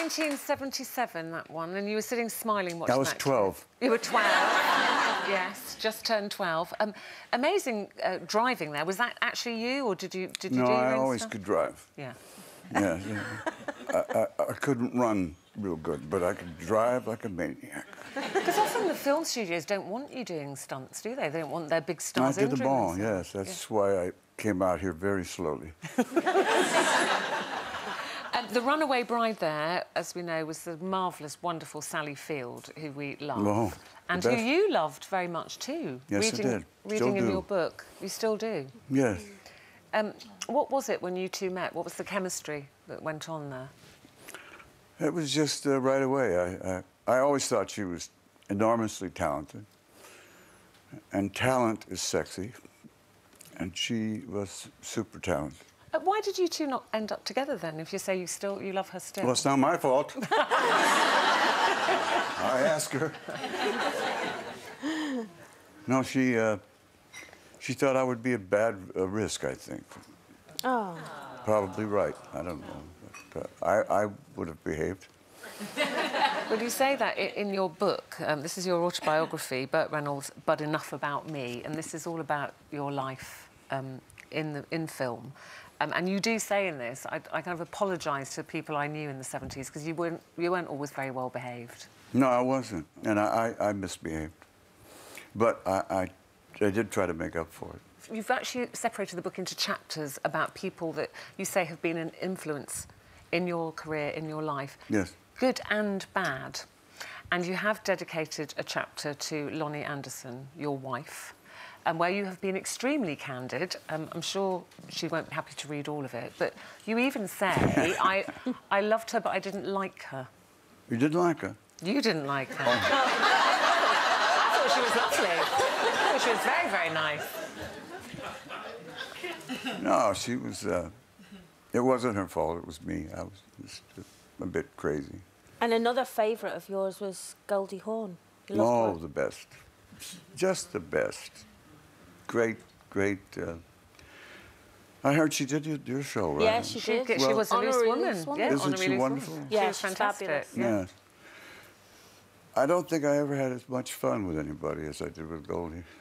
1977, that one, and you were sitting smiling watching that. I was 12. You were 12, yes, just turned 12. Amazing driving there. Was that actually you, or did you do your own No, I always stuff? could drive. Yeah. Yeah, yeah. I couldn't run real good, but I could drive like a maniac. Because often the film studios don't want you doing stunts, do they? They don't want their big stars I did them all, themselves. yes. That's why I came out here very slowly. The runaway bride there, as we know, was the marvellous, wonderful Sally Field, who we love. Oh, and who you loved very much too. Yes, I did. Reading in your book. You still do? Yes. What was it when you two met? What was the chemistry that went on there? It was just right away. I always thought she was enormously talented. And talent is sexy. And she was super talented. Why did you two not end up together then, if you say you love her still? Well, it's not my fault. I asked her. No, she thought I would be a bad risk, I think. Oh. Probably right. I don't know. But, I would have behaved. Well, you say that in your book. This is your autobiography, Burt Reynolds, But Enough About Me, and this is all about your life in film. And you do say in this, I kind of apologise to people I knew in the 70s because you weren't always very well behaved. No, I wasn't, and I misbehaved. But I did try to make up for it. You've actually separated the book into chapters about people that you say have been an influence in your career, in your life. Yes. Good and bad. And you have dedicated a chapter to Lonnie Anderson, your wife, where you have been extremely candid. I'm sure she won't be happy to read all of it, but you even say, I loved her, but I didn't like her. You didn't like her? You didn't like her. Oh. I thought she was lovely. I thought she was very, very nice. No, she was... it wasn't her fault, it was me. I was just a bit crazy. And another favourite of yours was Goldie Hawn. Oh, the best. Just the best. Great, great... I heard she did your show, right? Yeah, she did. She was a loose woman. Yeah, isn't she wonderful? Yeah, she was fantastic. fabulous. Yeah. I don't think I ever had as much fun with anybody as I did with Goldie.